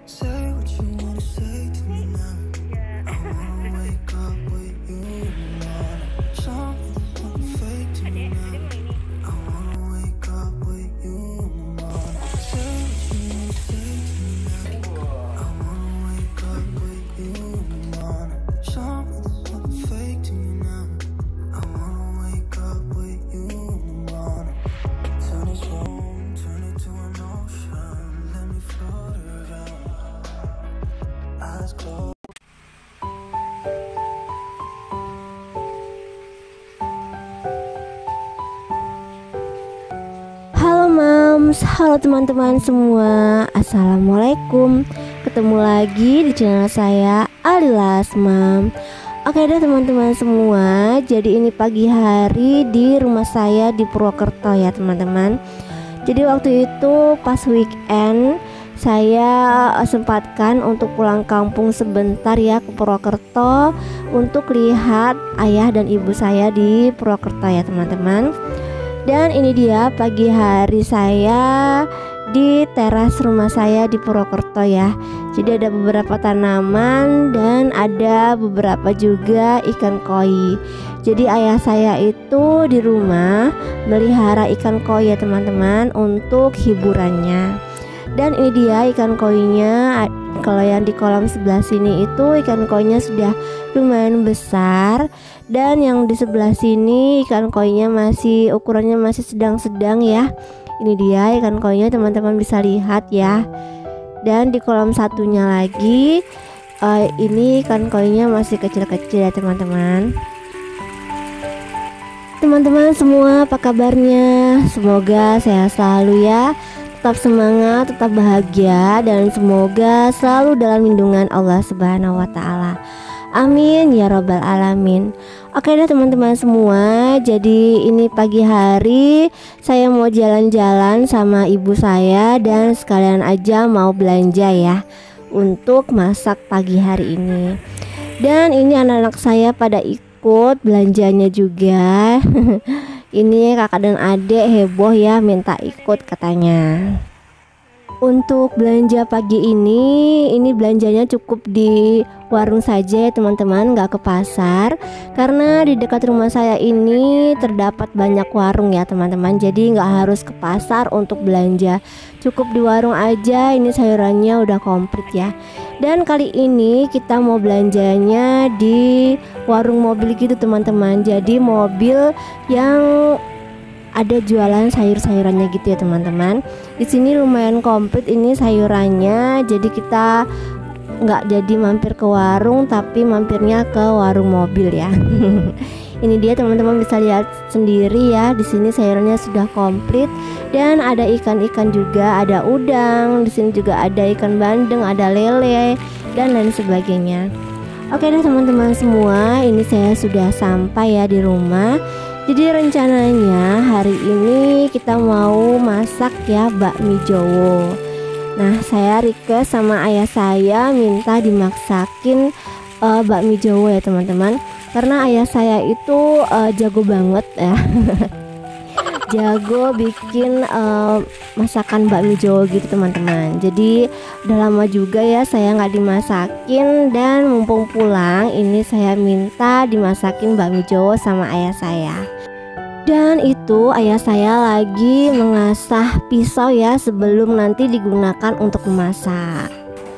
Say what you wanna say to me now. I wanna wake up with you. Show me there's nothing fake to me now. I wanna wake up with you. Say what you wanna say to me now. I wanna wake up with you. Show me there's nothing fake to me now. I wanna wake up with you. Turn this room, turn it to an ocean. Let me float around. Eyes closed. Halo Mams, halo teman-teman semua. Assalamualaikum. Ketemu lagi di channel saya Alilas Mam. Oke deh teman-teman semua. Jadi ini pagi hari di rumah saya di Purwokerto ya teman-teman. Jadi waktu itu pas weekend saya sempatkan untuk pulang kampung sebentar ya ke Purwokerto untuk lihat ayah dan ibu saya di Purwokerto ya teman-teman. Dan ini dia pagi hari saya di teras rumah saya di Purwokerto ya. Jadi ada beberapa tanaman dan ada beberapa juga ikan koi. Jadi ayah saya itu di rumah melihara ikan koi ya teman-teman untuk hiburannya. Dan ini dia ikan koinya. Kalau yang di kolam sebelah sini itu ikan koinya sudah lumayan besar. Dan yang di sebelah sini ikan koinya masih ukurannya masih sedang-sedang ya. Ini dia ikan koinya teman-teman bisa lihat ya. Dan di kolam satunya lagi ini ikan koinya masih kecil-kecil ya teman-teman. Teman-teman semua apa kabarnya? Semoga sehat selalu ya. Tetap semangat, tetap bahagia, dan semoga selalu dalam lindungan Allah Subhanahu wa Ta'ala. Amin ya Rabbal Alamin. Oke deh teman-teman semua. Jadi ini pagi hari saya mau jalan-jalan sama ibu saya dan sekalian aja mau belanja ya untuk masak pagi hari ini. Dan ini anak-anak saya pada ikut belanjanya juga. Ini kakak dan adik heboh ya minta ikut katanya. Untuk belanja pagi ini belanjanya cukup di warung saja ya teman-teman, nggak ke pasar. Karena di dekat rumah saya ini terdapat banyak warung ya teman-teman. Jadi nggak harus ke pasar untuk belanja, cukup di warung aja. Ini sayurannya udah komplit ya. Dan kali ini kita mau belanjanya di warung mobil gitu teman-teman. Jadi mobil yang ada jualan sayur-sayurannya gitu ya teman-teman. Di sini lumayan komplit ini sayurannya. Jadi kita nggak jadi mampir ke warung, tapi mampirnya ke warung mobil ya. Ini dia teman-teman bisa lihat sendiri ya. Di sini sayurannya sudah komplit dan ada ikan-ikan juga, ada udang. Di sini juga ada ikan bandeng, ada lele dan lain sebagainya. Oke deh teman-teman semua, ini saya sudah sampai ya di rumah. Jadi rencananya hari ini kita mau masak ya bakmi Jowo. Nah saya request sama ayah saya minta dimasakin bakmi Jowo ya teman-teman. Karena ayah saya itu jago banget ya. Jago bikin masakan bakmi Jowo gitu teman-teman. Jadi udah lama juga ya saya nggak dimasakin. Dan mumpung pulang ini saya minta dimasakin bakmi Jowo sama ayah saya. Dan itu ayah saya lagi mengasah pisau ya sebelum nanti digunakan untuk memasak.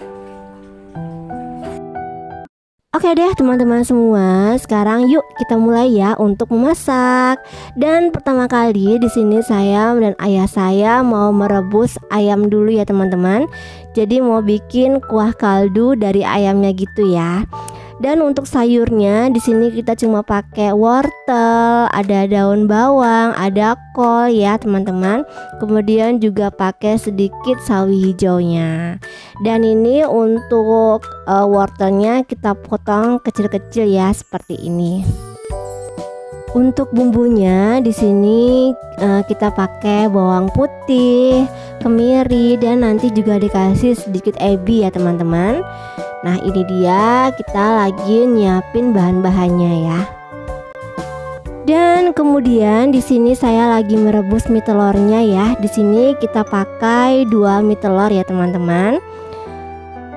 Oke deh teman-teman semua, sekarang yuk kita mulai ya untuk memasak. Dan pertama kali di sini saya dan ayah saya mau merebus ayam dulu ya teman-teman. Jadi mau bikin kuah kaldu dari ayamnya gitu ya. Dan untuk sayurnya di sini kita cuma pakai wortel, ada daun bawang, ada kol ya teman-teman. Kemudian juga pakai sedikit sawi hijaunya. Dan ini untuk wortelnya kita potong kecil-kecil ya seperti ini. Untuk bumbunya di sini kita pakai bawang putih, kemiri, dan nanti juga dikasih sedikit ebi ya teman-teman. Nah ini dia kita lagi nyiapin bahan-bahannya ya. Dan kemudian di sini saya lagi merebus mie telurnya ya. Di sini kita pakai 2 mie telur ya teman-teman.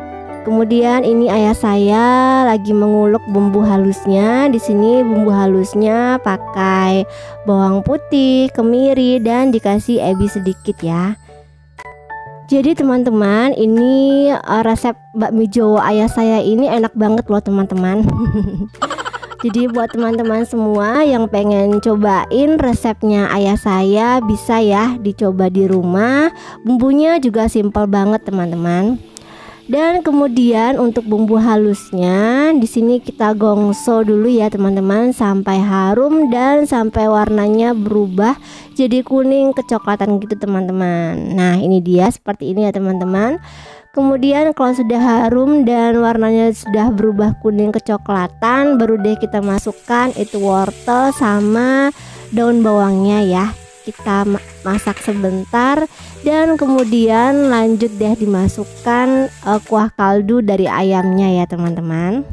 Kemudian ini ayah saya lagi mengulek bumbu halusnya. Di sini bumbu halusnya pakai bawang putih, kemiri, dan dikasih ebi sedikit ya. Jadi teman-teman, ini resep bakmi Jawa ayah saya ini enak banget loh teman-teman. Jadi buat teman-teman semua yang pengen cobain resepnya ayah saya, bisa ya dicoba di rumah. Bumbunya juga simpel banget teman-teman. Dan kemudian untuk bumbu halusnya di sini kita gongso dulu ya teman-teman sampai harum dan sampai warnanya berubah jadi kuning kecoklatan gitu teman-teman. Nah, ini dia seperti ini ya teman-teman. Kemudian kalau sudah harum dan warnanya sudah berubah kuning kecoklatan, baru deh kita masukkan itu wortel sama daun bawangnya ya. Kita masak sebentar dan kemudian lanjut deh dimasukkan kuah kaldu dari ayamnya ya teman-teman.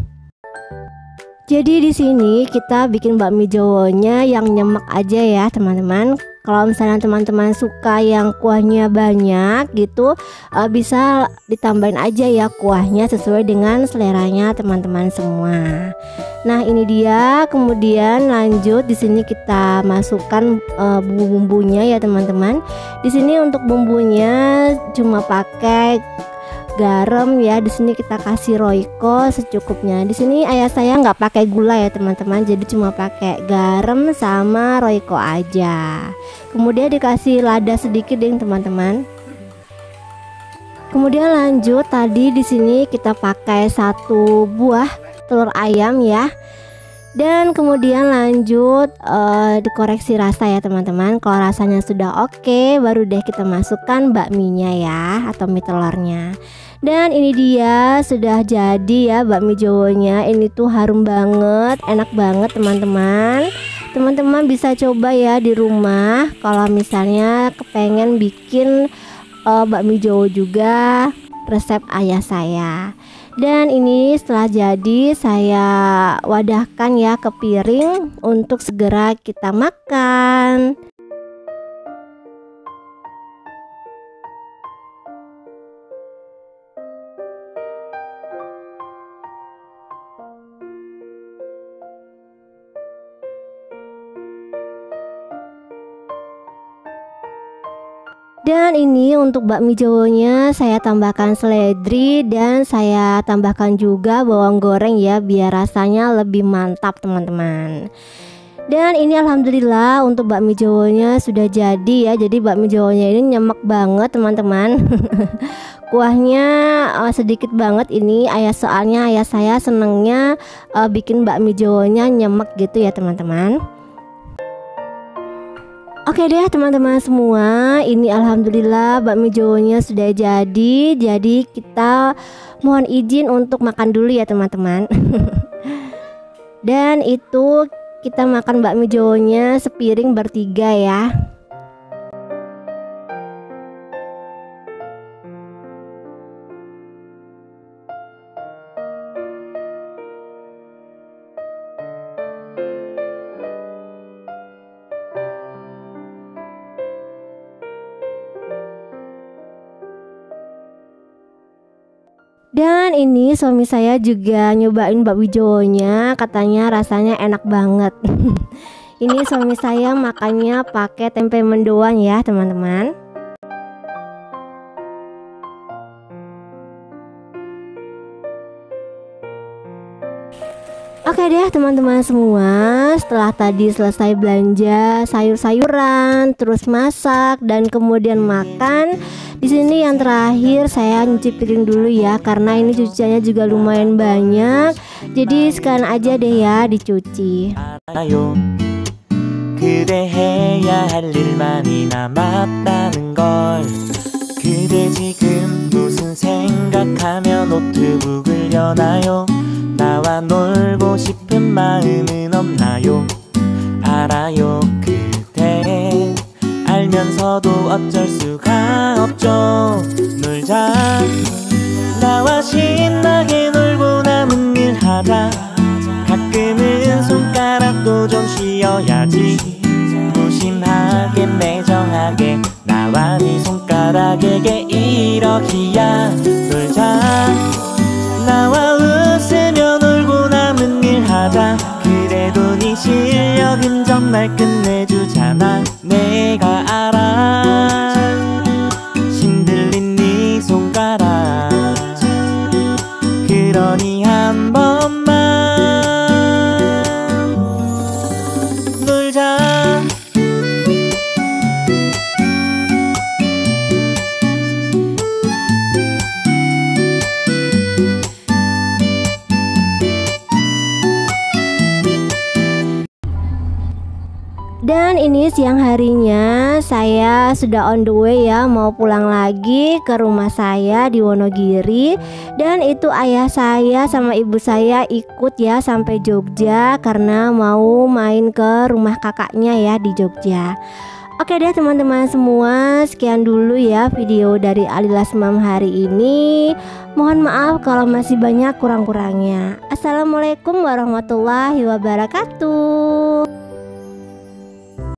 Jadi di sini kita bikin bakmi Jawanya yang nyemek aja ya teman-teman. Kalau misalnya teman-teman suka yang kuahnya banyak gitu, bisa ditambahin aja ya kuahnya sesuai dengan seleranya teman-teman semua. Nah, ini dia. Kemudian lanjut di sini kita masukkan bumbu-bumbunya ya teman-teman. Di sini untuk bumbunya cuma pakai garam ya. Di sini kita kasih royco secukupnya. Di sini ayah saya nggak pakai gula ya teman-teman, jadi cuma pakai garam sama royco aja. Kemudian dikasih lada sedikit deh teman-teman. Kemudian lanjut tadi di sini kita pakai 1 buah telur ayam ya. Dan kemudian lanjut dikoreksi rasa ya teman-teman. Kalau rasanya sudah oke, baru deh kita masukkan bakminya ya, atau mie telurnya. Dan ini dia sudah jadi ya bakmi Jawanya. Ini tuh harum banget, enak banget teman-teman. Teman-teman bisa coba ya di rumah kalau misalnya kepengen bikin bakmi Jawa juga resep ayah saya. Dan ini setelah jadi saya wadahkan ya ke piring untuk segera kita makan. Dan ini untuk bakmi Jawanya saya tambahkan seledri dan saya tambahkan juga bawang goreng ya, biar rasanya lebih mantap teman-teman. Dan ini alhamdulillah untuk bakmi Jawanya sudah jadi ya. Jadi bakmi Jawanya ini nyemek banget teman-teman. Kuahnya sedikit banget ini soalnya ayah saya senengnya bikin bakmi Jawanya nyemek gitu ya teman-teman. Oke deh teman-teman semua, ini alhamdulillah bakmi Jawanya sudah jadi. Jadi kita mohon izin untuk makan dulu ya teman-teman. Dan itu kita makan bakmi Jawanya sepiring bertiga ya. Dan ini suami saya juga nyobain bakmi Jawanya, katanya rasanya enak banget. Ini suami saya makannya pakai tempe mendoan ya teman-teman. Oke deh teman-teman semua, setelah tadi selesai belanja sayur-sayuran, terus masak dan kemudian makan, di sini yang terakhir saya nyuci piring dulu ya, karena ini cuciannya juga lumayan banyak. Jadi sekalian aja deh ya dicuci. 그대 해야 할 일만이 남았다는 걸 그대 지금 무슨 생각하며 노트북을 여나요 나와 놀고 싶은 마음은 없나요 알아요 그대 알면서도 어쩔 수가 없죠 놀자 나와 신나게 놀고 남은 일 하자 가끔은 손가락도 좀 쉬어야지 무심하게 매정하게 나와 네 손가락에게 이러기야 놀자 나와 웃으며 놀고 남은 일 하자. 그래도 네 실력은 정말 끝내주잖아. 내가 알아 힘들린 네 손가락. 그러니 한 번만 놀자. Dan ini siang harinya saya sudah on the way ya, mau pulang lagi ke rumah saya di Wonogiri. Dan itu ayah saya sama ibu saya ikut ya sampai Jogja karena mau main ke rumah kakaknya ya di Jogja. Oke deh teman-teman semua, sekian dulu ya video dari Alilas Mam hari ini. Mohon maaf kalau masih banyak kurang-kurangnya. Assalamualaikum warahmatullahi wabarakatuh.